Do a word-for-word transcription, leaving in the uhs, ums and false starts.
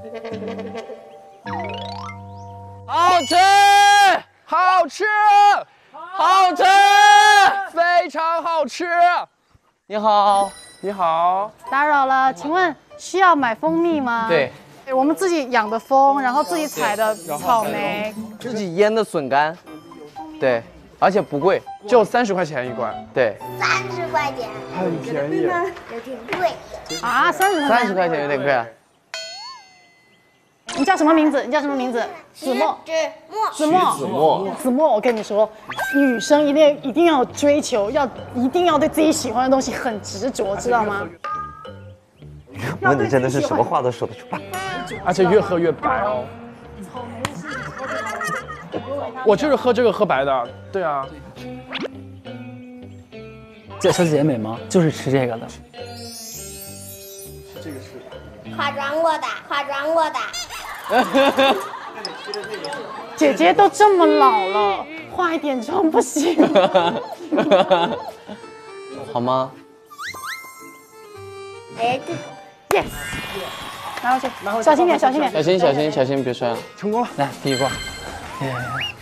好吃， 好吃， 好吃， 非常好吃。 你好， 你好， 打扰了，请问需要买蜂蜜吗？ 对， 我们自己养的蜂，然后自己采的草莓， 自己腌的笋干，对，而且不贵， 就三十块钱一罐， 对， 三十块钱， 很便宜。 有点贵。 啊，三十块钱。 三十块钱有点贵啊。 你叫什么名字？你叫什么名字？子墨。 子墨， 子墨。 子墨， 子墨，我跟你说，女生一定一定要追求，要一定要对自己喜欢的东西很执着，知道吗？ 那你真的是什么话都说得出来。 而且越喝越白哦。我就是喝这个喝白的，对啊。 这小姐姐美吗？就是吃这个的。 化妆过的，化妆过的。 姐姐都这么老了，化一点妆不行吗？ 好吗？ 哎， Yes， 拿回去，小心点，小心点。 小心小心小心，别摔啊！ 成功了， 来第一罐。耶